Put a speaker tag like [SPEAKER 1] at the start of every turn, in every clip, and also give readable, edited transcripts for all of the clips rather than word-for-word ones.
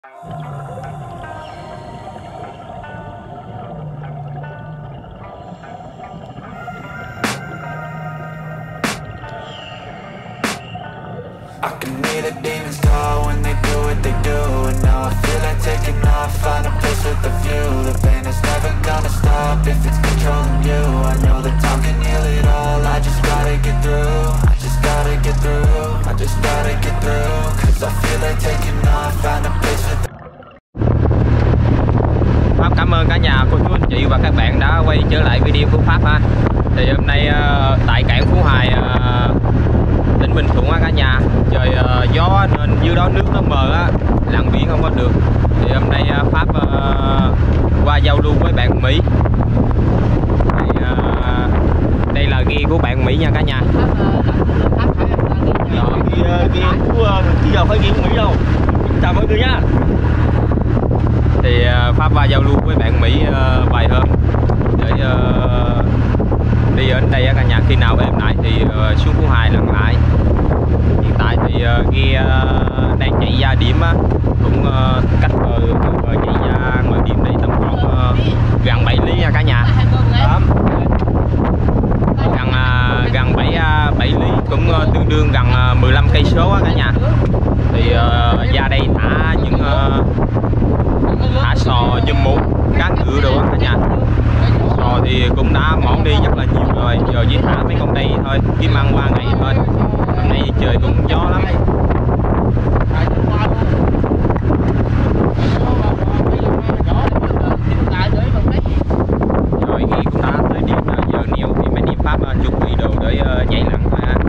[SPEAKER 1] I can hear the demons call when they do what they do. And now I feel like taking off, find a place with a view. The pain is never gonna stop if it's controlling you. I know that time can heal it all, I just gotta get through. I just gotta get through, I just gotta get through. Cause I feel like taking off, find a place with a...
[SPEAKER 2] Pháp cảm ơn cả nhà, cô chú anh chị và các bạn đã quay trở lại video của Pháp ha. Thì hôm nay tại cảng Phú Hải, tỉnh Bình Thuận á cả nhà, trời gió nên dưới đó nước nó mờ á, lặn biển không có được. Thì hôm nay Pháp qua giao lưu với bạn Mỹ. Thì, đây là ghe của bạn Mỹ nha cả nhà.
[SPEAKER 3] Ghe của bây giờ phải ghe của Mỹ đâu. Chào mọi người nha.
[SPEAKER 2] Thì Pháp qua giao lưu với bạn Mỹ vài hôm để đi ở đây á cả nhà, khi nào em lại thì xuống Phú Hải lặn lại. Hiện tại thì ghe đang chạy ra điểm á, cũng cách bờ chạy ra ngoài điểm đây tầm khoảng gần 7 lý nha cả nhà. Gần 7 lý, cũng tương đương gần 15 cây số á cả nhà. Thì ra đây thả những thả sò, dùm mú, cá ngựa đồ á cả nhà. Sò thì cũng đã mỏng đi rất là nhiều rồi, giờ chỉ thả mấy con đây thôi, kiếm ăn qua ngày thôi. Hôm nay trời cũng gió lắm. Rồi ghe cũng đã tới điểm, giờ neo thì mấy điểm Pháp chuẩn bị đồ để nhảy lặn thôi ha.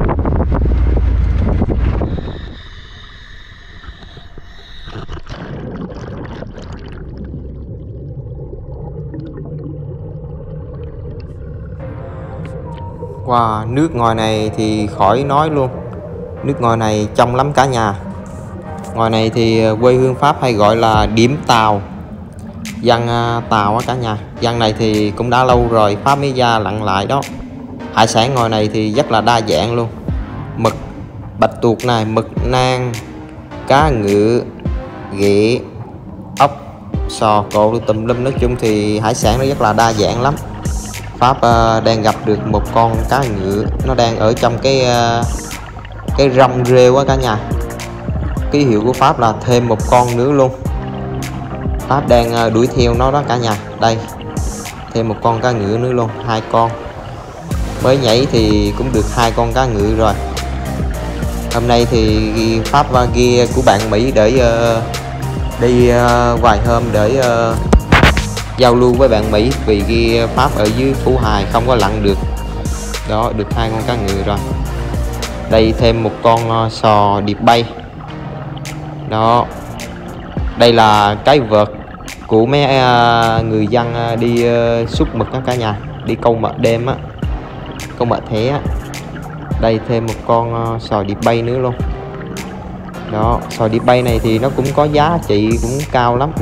[SPEAKER 2] Wow, nước ngoài này thì khỏi nói luôn. Nước ngoài này trong lắm cả nhà. Ngoài này thì quê hương Pháp hay gọi là điểm Tàu, dân Tàu á cả nhà. Dân này thì cũng đã lâu rồi Pháp mới ra lặn lại đó. Hải sản ngoài này thì rất là đa dạng luôn. Mực, bạch tuộc này, mực nang, cá ngựa, ghẹ, ốc, sò, cộ, tùm lum. Nói chung thì hải sản nó rất là đa dạng lắm. Pháp đang gặp được một con cá ngựa, nó đang ở trong cái rong rêu á cả nhà. Ký hiệu của Pháp là thêm một con nữa luôn. Pháp đang đuổi theo nó đó cả nhà. Đây, thêm một con cá ngựa nữa luôn, 2 con. Mới nhảy thì cũng được 2 con cá ngựa rồi. Hôm nay thì Pháp và ghe của bạn Mỹ để đi vài hôm để giao lưu với bạn Mỹ, vì ghe Pháp ở dưới Phú Hải không có lặn được. Đó, được 2 con cá ngừ rồi. Đây thêm một con sò điệp bay. Đó. Đây là cái vợt của mấy người dân đi xúc mực đó cả nhà, đi câu mực đêm á, câu mực thẻ á. Đây thêm một con sò điệp bay nữa luôn. Đó, sò điệp bay này thì nó cũng có giá trị cũng cao lắm.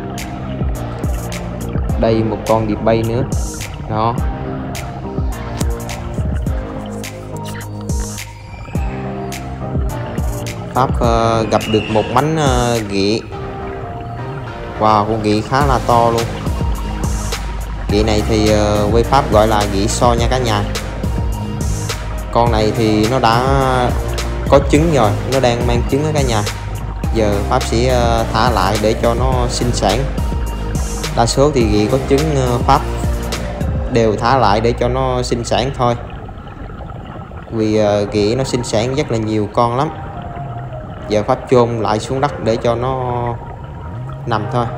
[SPEAKER 2] Đây một con điệp bay nữa. Đó. Pháp gặp được một mánh ghẹ. Wow, con ghẹ khá là to luôn. Ghẹ này thì quê Pháp gọi là ghẹ so nha cả nhà. Con này thì nó đã có trứng rồi, nó đang mang trứng đó cả nhà. Giờ Pháp sẽ thả lại để cho nó sinh sản. Đa số thì ghẹ có trứng Pháp đều thả lại để cho nó sinh sản thôi, vì ghẹ nó sinh sản rất là nhiều con lắm. Giờ Pháp chôn lại xuống đất để cho nó nằm thôi.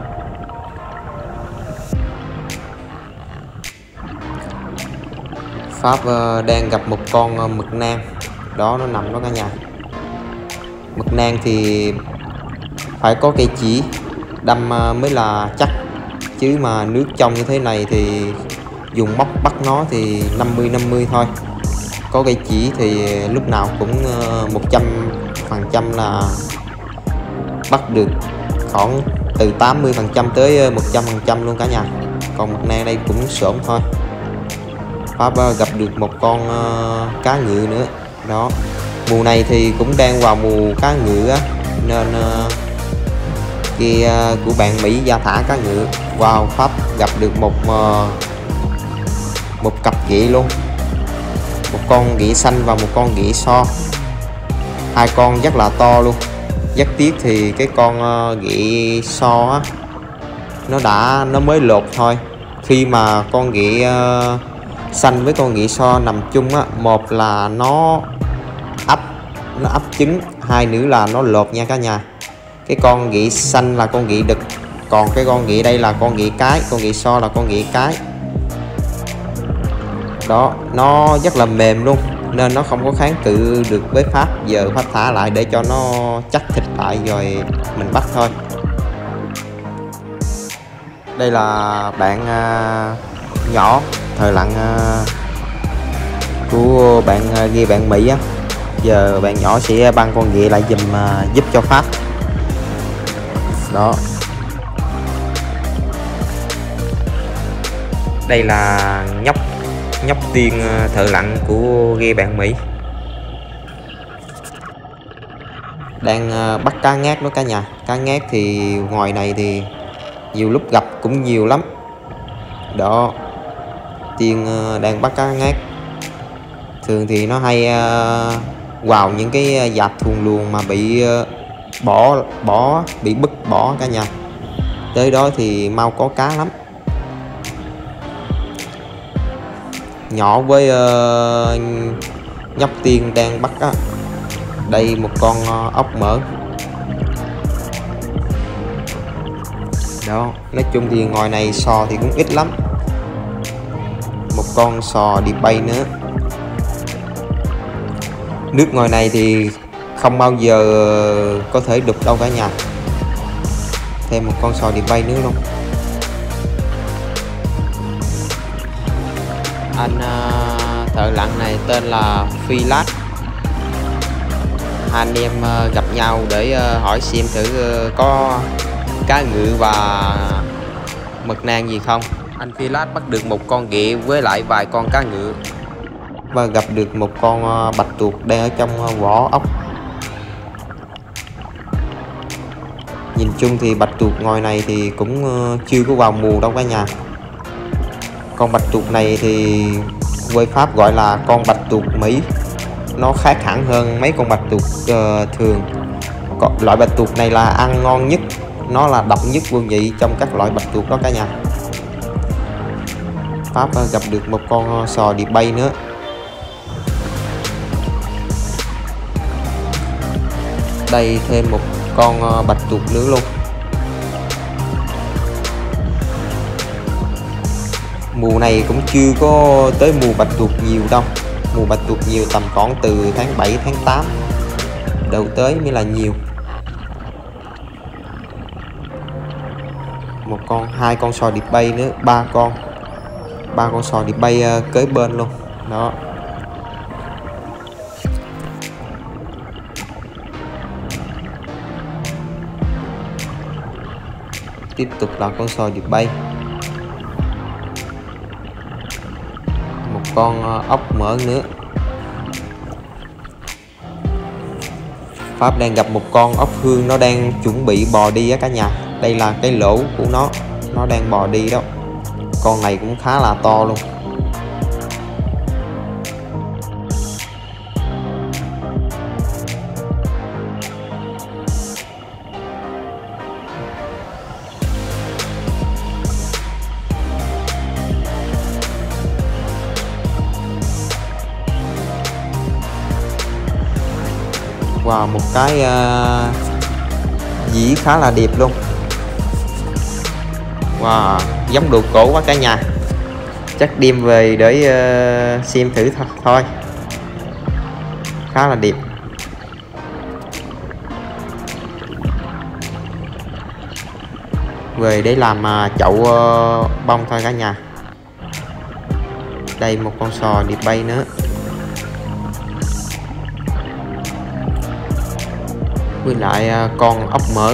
[SPEAKER 2] Pháp đang gặp một con mực nang. Đó, nó nằm đó cả nhà. Mực nang thì phải có cây chỉ đâm mới là chắc, chứ mà nước trong như thế này thì dùng móc bắt nó thì 50-50 thôi. Có cây chỉ thì lúc nào cũng 100% là bắt được, khoảng từ 80% tới 100% luôn cả nhà. Còn mực nang đây cũng xổm thôi. Pháp gặp được một con cá ngựa nữa. Đó, mùa này thì cũng đang vào mùa cá ngựa á, nên kia của bạn Mỹ gia thả cá ngựa. Wow, Pháp gặp được một cặp ghị luôn, một con ghị xanh và một con ghị so, hai con rất là to luôn. Rất tiếc thì cái con ghị so á, nó mới lột thôi. Khi mà con ghị xanh với con ghị so nằm chung á, một là nó ấp trứng, hai nữa là nó lột nha cả nhà. Cái con ghị xanh là con ghị đực, còn cái con ghị đây là con ghị cái, con ghị so là con ghị cái. Đó, nó rất là mềm luôn nên nó không có kháng cự được với Pháp. Giờ Pháp thả lại để cho nó chắc thịt lại rồi mình bắt thôi. Đây là bạn nhỏ thợ lặn của bạn ghi bạn Mỹ á. Giờ bạn nhỏ sẽ băng con ghị lại giúp cho Pháp. Đó, đây là nhóc tiên thợ lặn của ghe bạn Mỹ đang bắt cá ngát đó cả nhà. Cá ngát thì ngoài này thì nhiều lúc gặp cũng nhiều lắm. Đó, tiên đang bắt cá ngát. Thường thì nó hay vào những cái dạp thùng luồng mà bị bị bứt bỏ cả nhà. Tới đó thì mau có cá lắm. Nhỏ với nhóc tiên đang bắt á. Đây một con ốc mỡ. Đó, nói chung thì ngoài này sò thì cũng ít lắm. Một con sò đi bay nữa. Nước ngoài này thì không bao giờ có thể đục đâu cả nhà. Thêm một con sò đi bay nữa luôn. Anh thợ lặn này tên là Phi Lát. Hai anh em gặp nhau để hỏi xem thử có cá ngừ và mực nang gì không. Anh Phi Lát bắt được một con ghị với lại vài con cá ngừ và gặp được một con bạch tuộc đang ở trong vỏ ốc. Nhìn chung thì bạch tuộc ngoài này thì cũng chưa có vào mùa đâu cả nhà. Con bạch tuộc này thì quê Pháp gọi là con bạch tuộc Mỹ. Nó khác hẳn hơn mấy con bạch tuộc thường. Loại bạch tuộc này là ăn ngon nhất, nó là độc nhất vô nhị trong các loại bạch tuộc đó cả nhà. Pháp gặp được một con sò đi bay nữa. Đây thêm một con bạch tuộc nữa luôn. Mùa này cũng chưa có tới mùa bạch tuộc nhiều đâu. Mùa bạch tuộc nhiều tầm khoảng từ tháng 7 tháng 8 đầu tới mới là nhiều. Hai con sò điệp bay nữa, ba con sò điệp bay kế bên luôn. Đó, tiếp tục là con sò điệp bay. Một con ốc mỡ nữa. Pháp đang gặp một con ốc hương, nó đang chuẩn bị bò đi á cả nhà. Đây là cái lỗ của nó đang bò đi đó. Con này cũng khá là to luôn. Wow, một cái dĩ khá là đẹp luôn. Wow, giống đồ cổ quá cả nhà. Chắc đem về để xem thử thôi. Khá là đẹp. Về để làm chậu bông thôi cả nhà. Đây một con sò điệp bay nữa. Với lại con ốc mỡ.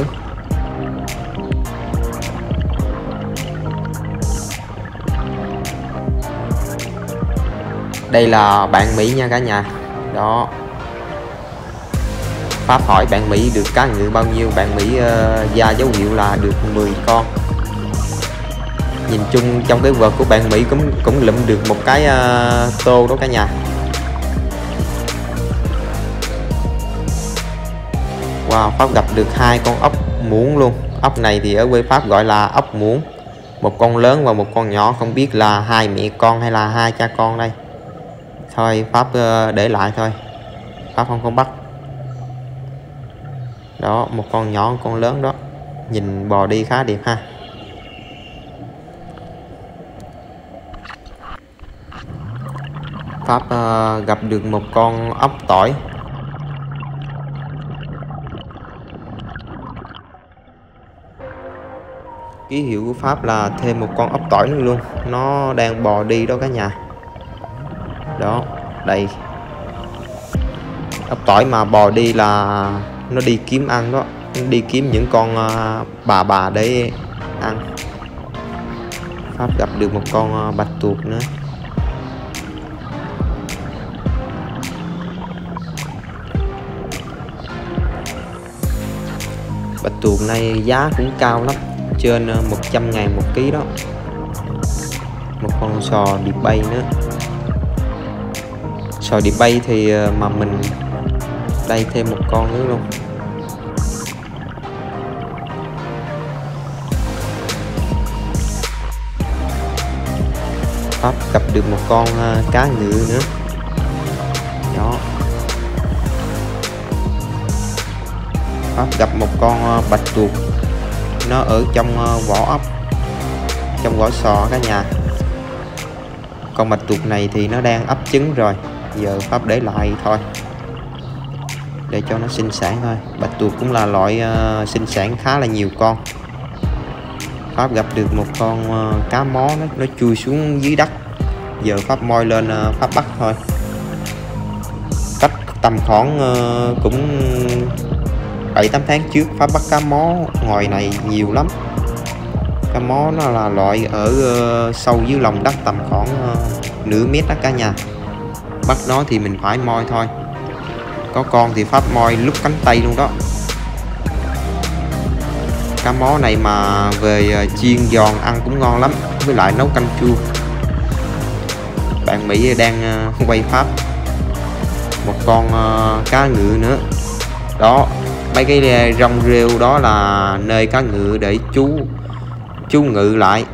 [SPEAKER 2] Đây là bạn Mỹ nha cả nhà. Đó, Pháp hỏi bạn Mỹ được cá ngừ bao nhiêu, bạn Mỹ ra dấu hiệu là được 10 con. Nhìn chung trong cái vợt của bạn Mỹ cũng lụm được một cái tô đó cả nhà. Wow, Pháp gặp được 2 con ốc muỗng luôn. Ốc này thì ở quê Pháp gọi là ốc muỗng. Một con lớn và một con nhỏ, không biết là hai mẹ con hay là hai cha con đây. Thôi Pháp để lại thôi, Pháp không có bắt. Đó, một con nhỏ một con lớn đó, nhìn bò đi khá đẹp ha. Pháp gặp được một con ốc tỏi. Ký hiệu của Pháp là thêm một con ốc tỏi nữa luôn, nó đang bò đi đó cả nhà. Đó, đây. Ốc tỏi mà bò đi là nó đi kiếm ăn đó, nó đi kiếm những con bà để ăn. Pháp gặp được một con bạch tuộc nữa. Bạch tuộc này giá cũng cao lắm, trên 100.000 một ký đó. Một con sò điệp bay nữa. Sò điệp bay thì mà mình đây thêm một con nữa luôn. Pháp gặp được một con cá ngừ nữa. Đó. Pháp gặp một con bạch tuộc, nó ở trong vỏ ốc, trong vỏ sò cả nhà. Con bạch tuộc này thì nó đang ấp trứng rồi, giờ Pháp để lại thôi để cho nó sinh sản thôi. Bạch tuộc cũng là loại sinh sản khá là nhiều con. Pháp gặp được một con cá mó, nó chui xuống dưới đất, giờ Pháp moi lên Pháp bắt thôi. Cách tầm khoảng cũng 7-8 tháng trước Pháp bắt cá mó ngoài này nhiều lắm. Cá mó nó là loại ở sâu dưới lòng đất tầm khoảng nửa mét đó cả nhà. Bắt nó thì mình phải moi thôi. Có con thì Pháp moi lúc cánh tay luôn đó. Cá mó này mà về chiên giòn ăn cũng ngon lắm, với lại nấu canh chua. Bạn Mỹ đang quay Pháp một con cá ngừ nữa. Đó, mấy cái rong rêu đó là nơi cá ngừ để chú ngự lại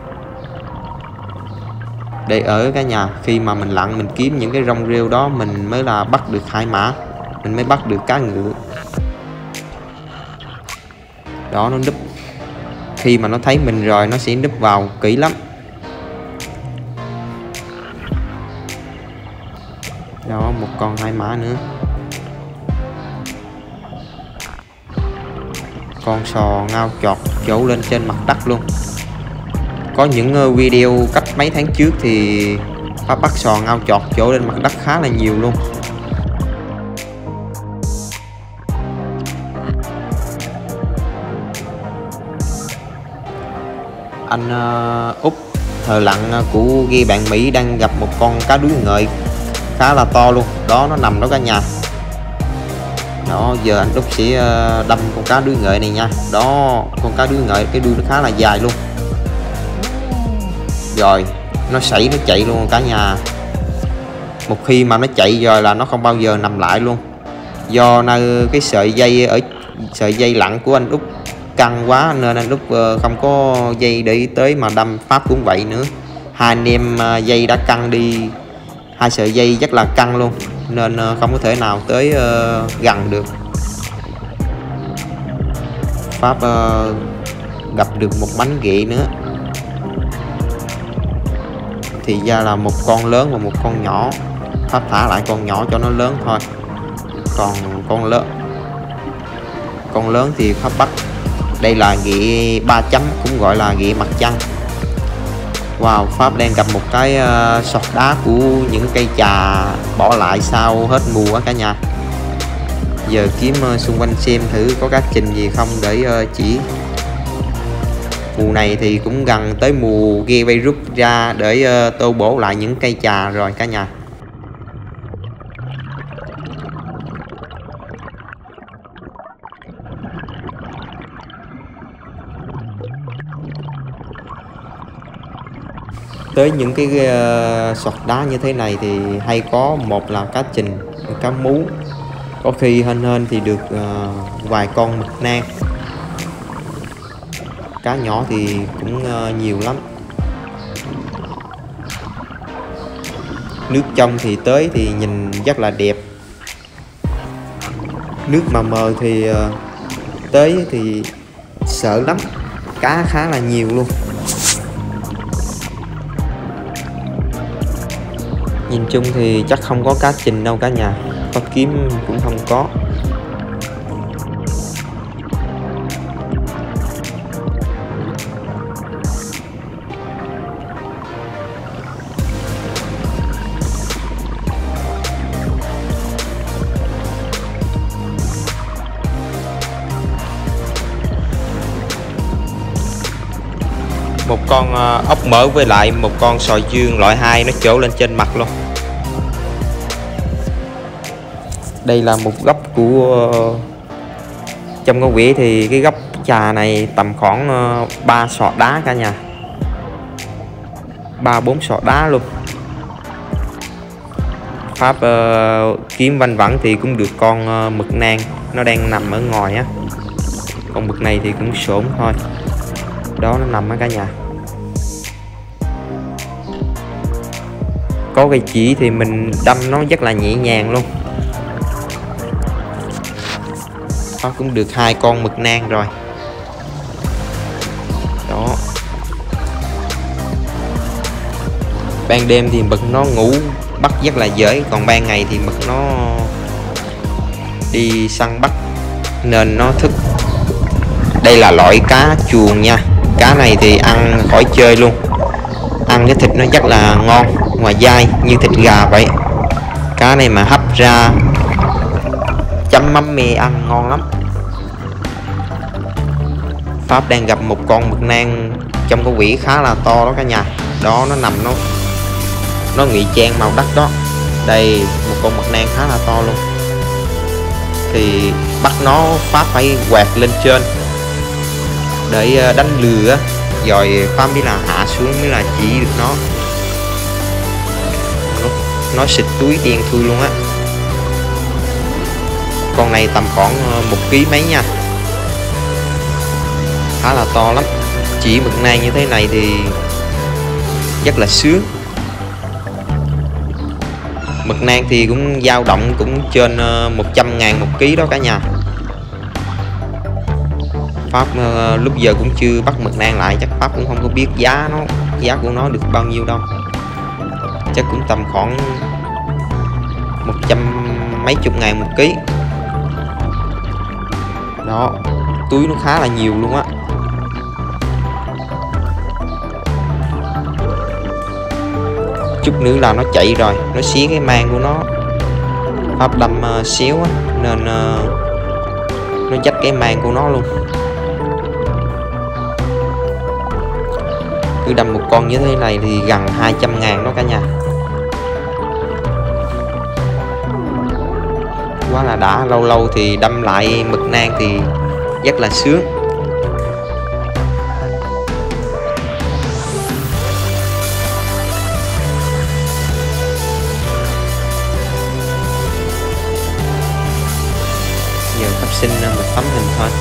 [SPEAKER 2] để ở cả nhà. Khi mà mình lặn mình kiếm những cái rong rêu đó mình mới là bắt được hải mã, mình mới bắt được cá ngừ. Đó, nó núp, khi mà nó thấy mình rồi nó sẽ núp vào kỹ lắm. Đó, một con hải mã nữa. Con sò ngao chọt trổ lên trên mặt đất luôn. Có những video cách mấy tháng trước thì Pháp bắt sò ngao chọt trổ lên mặt đất khá là nhiều luôn. Anh Út thợ lặn của ghe bạn Mỹ đang gặp một con cá đuối ngợi khá là to luôn. Đó, nó nằm đó cả nhà. Đó, giờ anh Út sẽ đâm con cá đuối ngợi này nha. Đó, con cá đuối ngợi cái đuôi nó khá là dài luôn. Rồi nó sảy, nó chạy luôn cả nhà. Một khi mà nó chạy rồi là nó không bao giờ nằm lại luôn. Do cái sợi dây lặn của anh Út căng quá nên anh Út không có dây để tới mà đâm. Pháp cũng vậy nữa, hai anh em dây đã căng đi, hai sợi dây rất là căng luôn nên không có thể nào tới gần được. Pháp gặp được một bánh ghẹ nữa, thì ra là một con lớn và một con nhỏ. Pháp thả lại con nhỏ cho nó lớn thôi, còn con lớn thì Pháp bắt. Đây là ghẹ 3 chấm, cũng gọi là ghẹ mặt trăng. Wow, Pháp đang gặp một cái sọt đá của những cây trà bỏ lại sau hết mùa á cả nhà. Giờ kiếm xung quanh xem thử có cá trình gì không để chỉ. Mùa này thì cũng gần tới mùa ghe bay rút ra để tô bổ lại những cây trà rồi cả nhà. tới những cái sọt đá như thế này thì hay có một là cá trình, cá mú, có khi hên thì được vài con mực nang. Cá nhỏ thì cũng nhiều lắm. Nước trong thì tới thì nhìn rất là đẹp. Nước mà mờ thì tới thì sợ lắm, cá khá là nhiều luôn. Nhìn chung thì chắc không có cá trình đâu cả nhà, có kiếm cũng không có. Một con ốc mỡ với lại một con sò dương loại 2 nó trổ lên trên mặt luôn. Đây là một góc của trong con vỉa thì cái góc trà này tầm khoảng 3 sọt đá cả nhà, 3-4 sọt đá luôn. Pháp kiếm vanh vẳng thì cũng được con mực nang, nó đang nằm ở ngoài á. Con mực này thì cũng xổm thôi, đó nó nằm ở cả nhà. Có cây chỉ thì mình đâm nó rất là nhẹ nhàng luôn. Nó cũng được 2 con mực nang rồi. Đó. Ban đêm thì mực nó ngủ bắt rất là dễ, còn ban ngày thì mực nó đi săn bắt nên nó thức. Đây là loại cá chuồn nha. Cá này thì ăn khỏi chơi luôn. Ăn cái thịt nó rất là ngon và dai như thịt gà vậy. Cá này mà hấp ra chấm mắm mè ăn ngon lắm. Pháp đang gặp một con mực nang trong cái vỉ khá là to đó cả nhà. Đó nó nằm nó ngụy trang màu đất đó. Đây một con mực nang khá là to luôn. Thì bắt nó Pháp phải quạt lên trên để đánh lừa, rồi Pháp biết là hạ xuống mới là chỉ được nó xịt túi đen thui luôn á. Con này tầm khoảng 1 kg mấy nha, khá là to lắm. Chỉ mực nang như thế này thì rất là sướng. Mực nang thì cũng dao động cũng trên 100.000 1 kg đó cả nhà. Pháp lúc giờ cũng chưa bắt mực nang lại, chắc Pháp cũng không có biết giá của nó được bao nhiêu đâu. Chắc cũng tầm khoảng 100 mấy chục ngàn 1 kg. Đó, túi nó khá là nhiều luôn á. Chút nữa là nó chạy rồi, nó xé cái mang của nó. Pháp đâm xéo á nên nó dách cái mang của nó luôn. Cứ đâm một con như thế này thì gần 200.000 đó cả nhà. Quá là đã, lâu lâu thì đâm lại mực nang thì rất là sướng. Giờ Pháp xin một tấm hình thôi.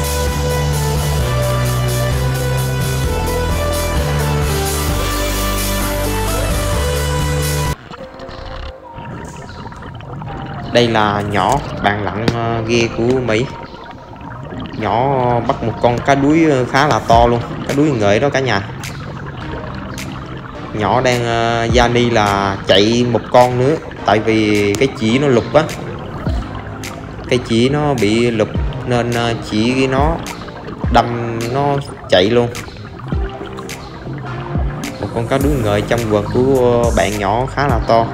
[SPEAKER 2] Đây là nhỏ bạn lặn ghe của Mỹ. Nhỏ bắt một con cá đuối khá là to luôn, cá đuối ngợi đó cả nhà. Nhỏ đang ra đi là chạy một con nữa, tại vì cái chỉ nó lục á, cái chỉ nó bị lục nên chỉ nó đâm nó chạy luôn. Một con cá đuối ngợi trong vợt của bạn nhỏ khá là to.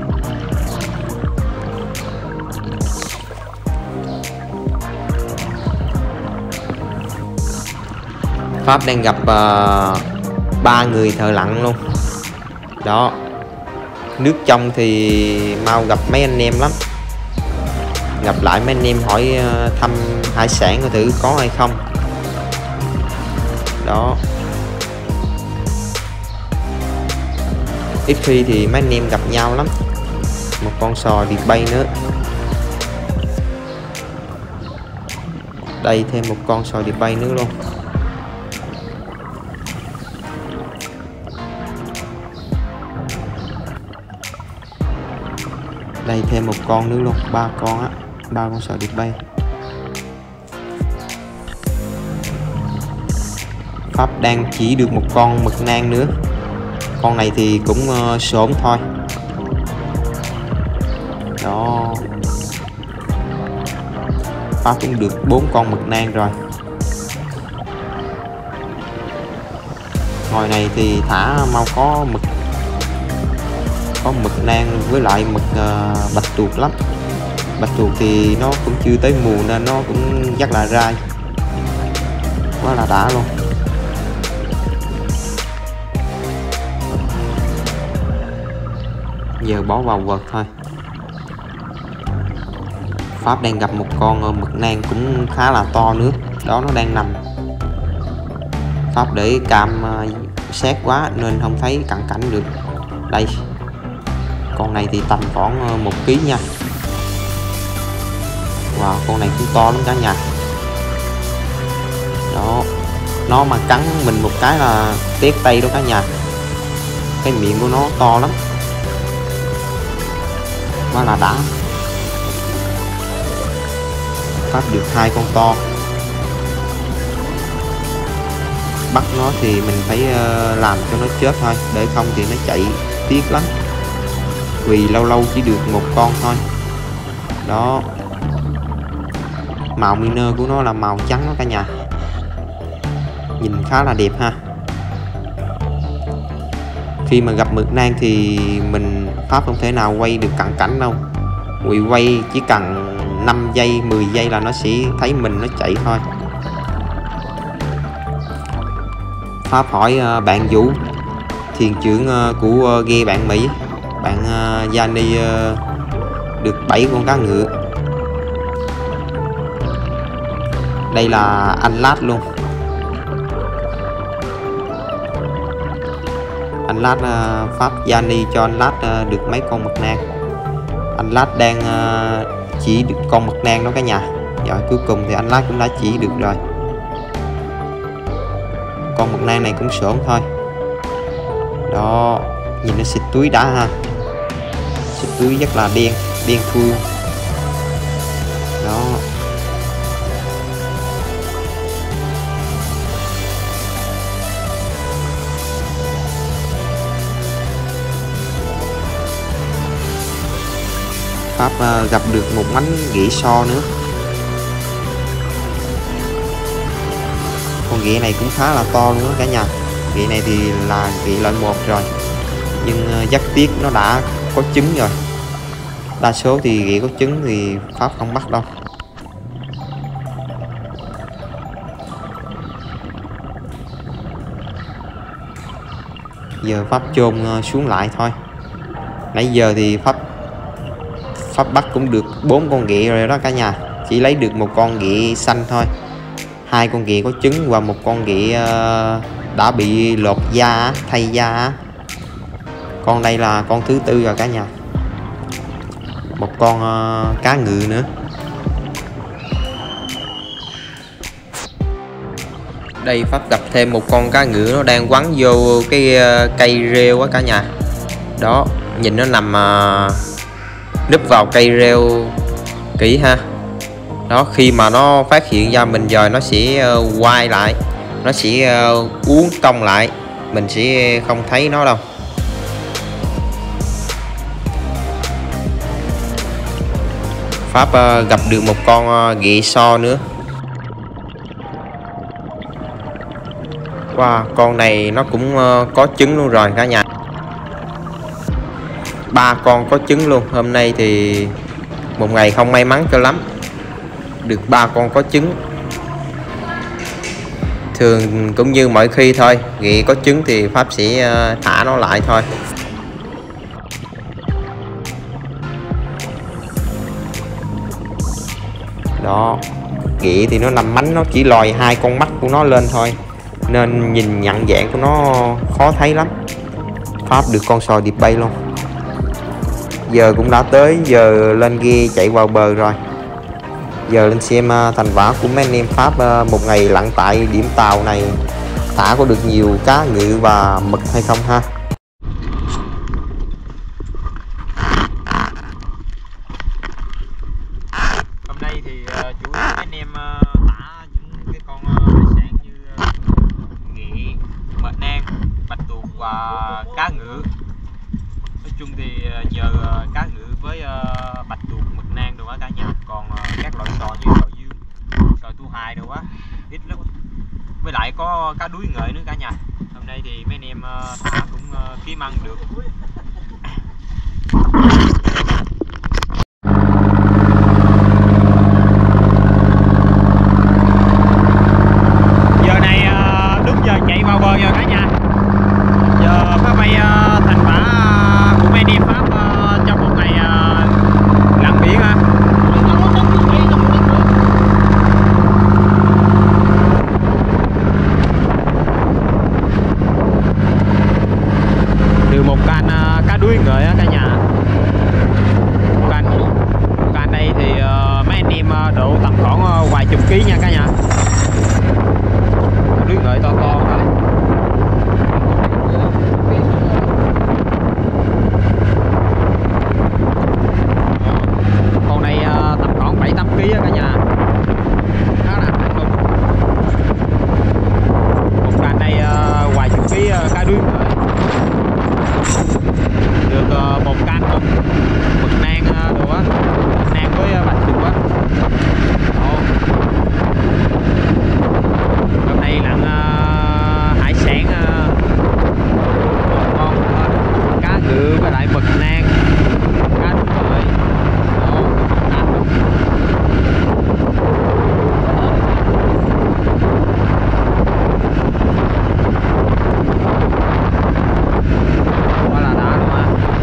[SPEAKER 2] Pháp đang gặp 3 người thợ lặn luôn. Đó, nước trong thì mau gặp mấy anh em lắm. Gặp lại mấy anh em hỏi thăm hải sản coi thử có hay không. Đó, ít khi thì mấy anh em gặp nhau lắm. Một con sò điệp bay nữa. Đây thêm một con sò điệp bay nữa luôn. Đây thêm một con nữa luôn, 3 con á, 3 con sò điệp bay. Pháp đang chỉ được một con mực nang nữa. Con này thì cũng xổn thôi. Đó. Pháp cũng được 4 con mực nang rồi. Ngồi này thì thả mau có mực nang với lại mực bạch tuộc lắm. Bạch tuộc thì nó cũng chưa tới mùa nên nó cũng rất là rai, quá là đã luôn. Giờ bỏ vào vợt thôi. Pháp đang gặp một con mực nang cũng khá là to nữa. Đó, nó đang nằm. Pháp để cam xét quá nên không thấy cận cảnh được. Đây, con này thì tầm khoảng 1 kg nha. Wow, con này cũng to lắm cả nhà. Đó, nó mà cắn mình một cái là tét tay đó cả nhà. Cái miệng của nó to lắm, quá là đã. Pháp được 2 con to. Bắt nó thì mình phải làm cho nó chết thôi, để không thì nó chạy tiếc lắm. Vì lâu lâu chỉ được 1 con thôi. Đó, màu miner của nó là màu trắng đó cả nhà, nhìn khá là đẹp ha. Khi mà gặp mực nang thì Pháp không thể nào quay được cận cảnh đâu. Vì quay chỉ cần 5 giây 10 giây là nó sẽ thấy mình nó chạy thôi. Pháp hỏi bạn Vũ, thuyền trưởng của ghe bạn Mỹ, bạn Gianni, được 7 con cá ngựa. Đây là anh Lát luôn. Anh Lát, Pháp Gianni cho anh Lát được mấy con mực nang. Anh Lát đang chỉ được con mực nang đó cả nhà. Rồi cuối cùng thì anh Lát cũng đã chỉ được rồi. Con mực nang này cũng xổn thôi. Đó, nhìn nó xịt túi đã ha. Xịt túi rất là đen thui. Đó. Pháp gặp được một mánh ghệ so nữa. Con ghệ này cũng khá là to luôn đó cả nhà. Ghệ này thì là ghệ loại 1 rồi, nhưng rất tiếc nó đã có trứng rồi. Đa số thì ghệ có trứng thì Pháp không bắt đâu. Giờ Pháp chôn xuống lại thôi. Nãy giờ thì Pháp bắt cũng được 4 con ghệ rồi đó cả nhà. Chỉ lấy được một con ghệ xanh thôi, 2 con ghệ có trứng và một con ghệ đã bị lột da, thay da. Con đây là con thứ 4 rồi cả nhà. Một con cá ngừ nữa. Đây Pháp gặp thêm một con cá ngừ, nó đang quắn vô cái cây rêu á cả nhà. Đó, nhìn nó nằm núp vào cây rêu kỹ ha. Đó, khi mà nó phát hiện ra mình rồi nó sẽ quay lại, nó sẽ uốn cong lại, mình sẽ không thấy nó đâu. Pháp gặp được một con ghệ so nữa. Wow, con này nó cũng có trứng luôn rồi cả nhà. 3 con có trứng luôn. Hôm nay thì một ngày không may mắn cho lắm, được 3 con có trứng. Thường cũng như mọi khi thôi, ghệ có trứng thì Pháp sẽ thả nó lại thôi. Đó, ghệ thì nó nằm mánh, nó chỉ lòi 2 con mắt của nó lên thôi, nên nhìn nhận dạng của nó khó thấy lắm. Pháp được con sò điệp bay luôn. Giờ cũng đã tới giờ lên ghe chạy vào bờ rồi. Giờ lên xem thành quả của mấy anh em Pháp một ngày lặn tại điểm tàu này thả có được nhiều cá ngừ và mực hay không ha.
[SPEAKER 4] Hôm nay thì chủ yếu anh em thả những cái con hải sản như ghẹ, mệt nang, bạch tuộc và cá ngừ. Nói chung thì nhờ cá ngừ với bạch tuộc, mực nang đồ á cả nhà, còn các loại sò như sò dương, sò tu hài đồ á ít lắm. Với lại có cá đuối ngợi nữa cả nhà. Hôm nay thì mấy anh em thả cũng kiếm ăn được. Giờ này đúng giờ chạy vào bờ rồi cả nhà. Giờ phá bay thành quả của mấy anh em Pháp trong một ngày lặn biển ha. Được một can cá đuối ngợi á cả nhà. Can đây thì mấy anh em độ tầm khoảng vài chục ký nha cả nhà. Đuối ngợi to to thôi. Con này tầm khoảng 7-8 kg á cả nhà. Khá là nặng luôn. Một can đây vài chục ký cá đuối ngợi. Được một can mực nang đồ á, nang với bạch tuộc á. Hôm nay lặn hải sản ngon, cá ngừ với lại mực nang, cá đuối ngợi. Quá là đã luôn á.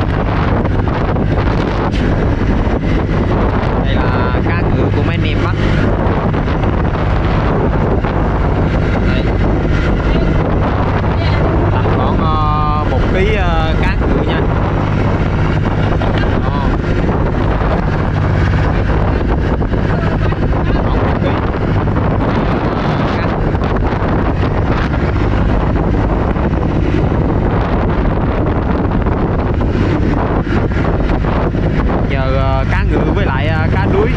[SPEAKER 4] Đây là cá ngừ của mấy anh em bắt. Đây. Tầm khoảng 1 kg cá ngừ nha. Khoảng 1 kg. Giờ cá ngừ với lại cá đuối.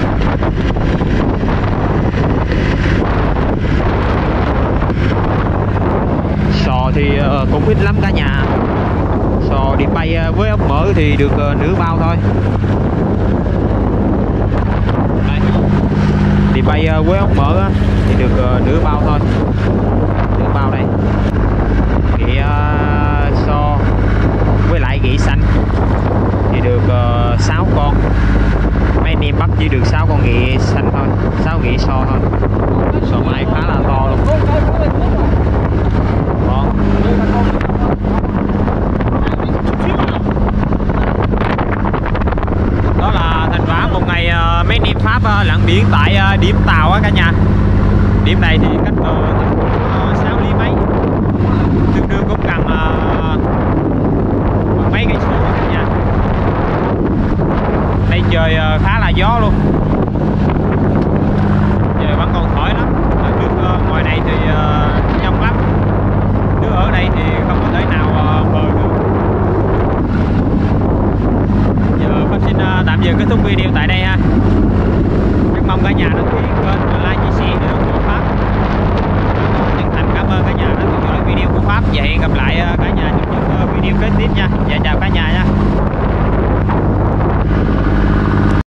[SPEAKER 4] Sò thì cũng ít lắm cả nhà. Sò điệp bay với ốc mỡ thì được nửa bao thôi. Đây. Điệp bay với ốc mỡ thì được nửa bao thôi. Nửa bao đây. Ghẹ so với lại ghẹ xanh thì được 6 con. Mấy anh em bắt chỉ được 6 con ghẹ xanh thôi, 6 ghẹ so thôi. Sò mai khá là to luôn. Ngon. Đó là thành quả một ngày mấy anh em Pháp lặn biển tại điểm tàu á cả nhà. Điểm này thì cách bờ 6 lý mấy, tương đương cũng gần mấy cây số cả nhà. Đây trời khá là gió luôn. Trời vẫn còn thổi lắm. Nước ngoài này thì trong lắm. Nước ở đây thì không có thể nào bờ được. Giờ Pháp xin tạm dừng kết thúc video tại đây ha. Rất mong cả nhà đăng ký kênh